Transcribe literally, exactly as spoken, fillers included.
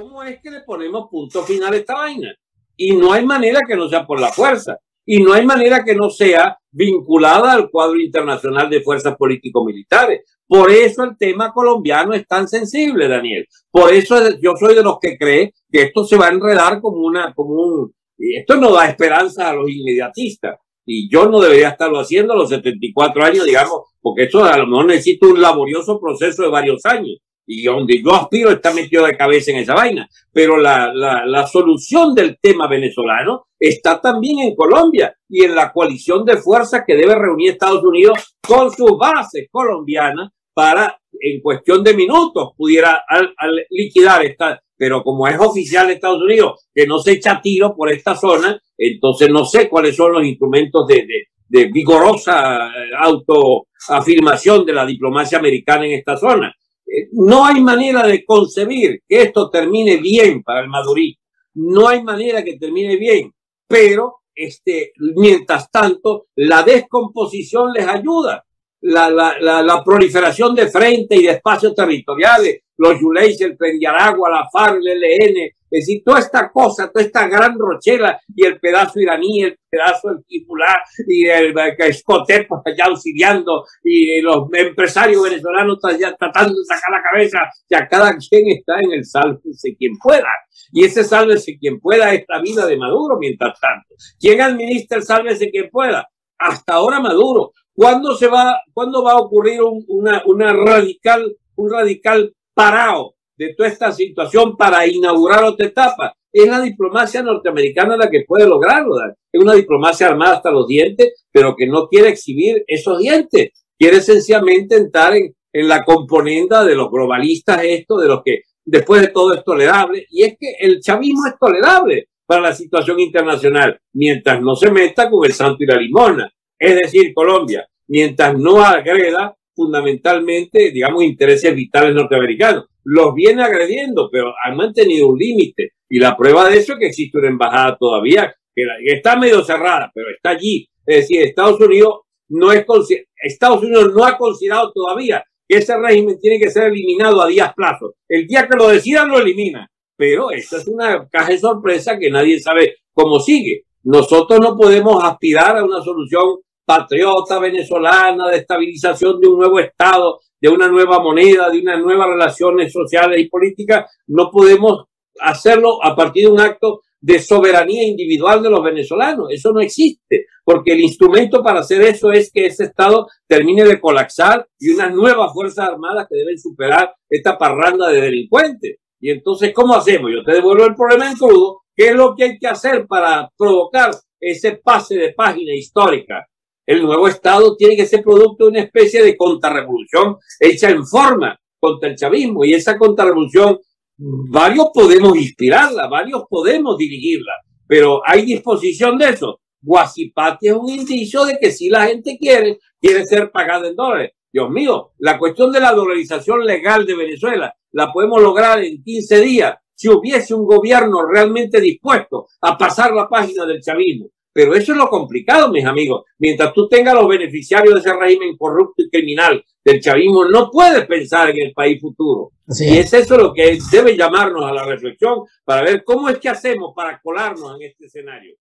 ¿cómo es que le ponemos punto final a esta vaina? Y no hay manera que no sea por la fuerza. Y no hay manera que no sea vinculada al cuadro internacional de fuerzas político-militares. Por eso el tema colombiano es tan sensible, Daniel. Por eso yo soy de los que cree que esto se va a enredar como una, como un, esto no da esperanza a los inmediatistas. Y yo no debería estarlo haciendo a los setenta y cuatro años, digamos, porque esto a lo mejor necesita un laborioso proceso de varios años. Y donde yo aspiro está metido de cabeza en esa vaina. Pero la, la, la solución del tema venezolano está también en Colombia y en la coalición de fuerzas que debe reunir Estados Unidos con sus bases colombianas para, en cuestión de minutos, pudiera al, al liquidar esta. Pero como es oficial de Estados Unidos que no se echa tiro por esta zona, entonces no sé cuáles son los instrumentos de, de, de vigorosa autoafirmación de la diplomacia americana en esta zona. No hay manera de concebir que esto termine bien para el madurismo. No hay manera que termine bien, pero este, mientras tanto, la descomposición les ayuda. La, la, la, la proliferación de frentes y de espacios territoriales, los Yuleis, el Tren de Aragua, la FARC, el E L N, es decir, toda esta cosa, toda esta gran Rochela y el pedazo iraní, el pedazo del Hezbollah y el Escotet pues, allá auxiliando y los empresarios venezolanos allá tratando de sacar la cabeza, ya cada quien está en el sálvese quien pueda. Y ese sálvese quien pueda es la vida de Maduro mientras tanto. ¿Quién administra el sálvese quien pueda? Hasta ahora Maduro. ¿Cuándo se va, cuándo va a ocurrir un, una, una radical, un radical parado de toda esta situación para inaugurar otra etapa? Es la diplomacia norteamericana la que puede lograrlo. ¿verdad? Es una diplomacia armada hasta los dientes, pero que no quiere exhibir esos dientes. Quiere sencillamente entrar en, en la componenda de los globalistas, esto, de los que después de todo es tolerable. Y es que el chavismo es tolerable para la situación internacional, mientras no se meta con el santo y la limosna. Es decir, Colombia, mientras no agreda fundamentalmente, digamos, intereses vitales norteamericanos. Los viene agrediendo, pero han mantenido un límite. Y la prueba de eso es que existe una embajada todavía, que está medio cerrada, pero está allí. Es decir, Estados Unidos no es Estados Unidos no ha considerado todavía que ese régimen tiene que ser eliminado a días plazos. El día que lo decidan, lo elimina. Pero esta es una caja de sorpresa que nadie sabe cómo sigue. Nosotros no podemos aspirar a una solución patriota venezolana, de estabilización de un nuevo Estado, de una nueva moneda, de unas nuevas relaciones sociales y políticas. No podemos hacerlo a partir de un acto de soberanía individual de los venezolanos. Eso no existe, porque el instrumento para hacer eso es que ese Estado termine de colapsar y unas nuevas fuerzas armadas que deben superar esta parranda de delincuentes. Y entonces, ¿cómo hacemos? Yo te devuelvo el problema en crudo. ¿Qué es lo que hay que hacer para provocar ese pase de página histórica? El nuevo Estado tiene que ser producto de una especie de contrarrevolución hecha en forma contra el chavismo. Y esa contrarrevolución, varios podemos inspirarla, varios podemos dirigirla, pero ¿hay disposición de eso? Guasipati es un indicio de que si la gente quiere, quiere ser pagada en dólares. Dios mío, la cuestión de la dolarización legal de Venezuela la podemos lograr en quince días si hubiese un gobierno realmente dispuesto a pasar la página del chavismo. Pero eso es lo complicado, mis amigos. Mientras tú tengas los beneficiarios de ese régimen corrupto y criminal del chavismo, no puedes pensar en el país futuro. Así y es eso lo que debe llamarnos a la reflexión para ver cómo es que hacemos para colarnos en este escenario.